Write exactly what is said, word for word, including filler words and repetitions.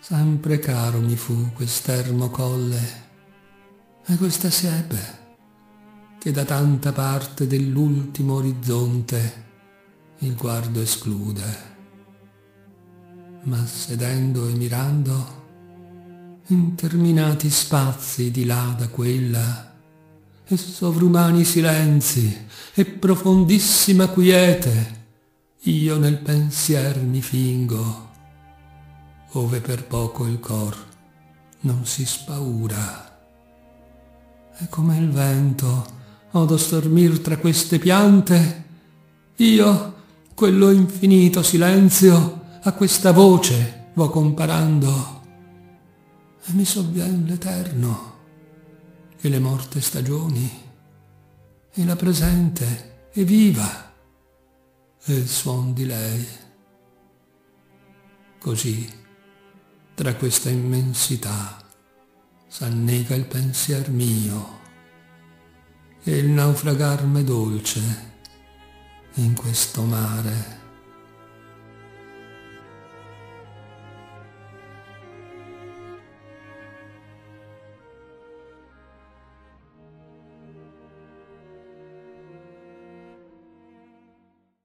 Sempre caro mi fu quest'ermo colle e questa siepe che da tanta parte dell'ultimo orizzonte il guardo esclude. Ma sedendo e mirando interminati spazi di là da quella e sovrumani silenzi e profondissima quiete, io nel pensier mi fingo, ove per poco il cor non si spaura. E come il vento odo stormir tra queste piante, io quello infinito silenzio a questa voce vo comparando, e mi sovvien l'eterno e le morte stagioni e la presente e viva e il suon di lei. Così tra questa immensità s'annega il pensier mio e il naufragar m'è dolce in questo mare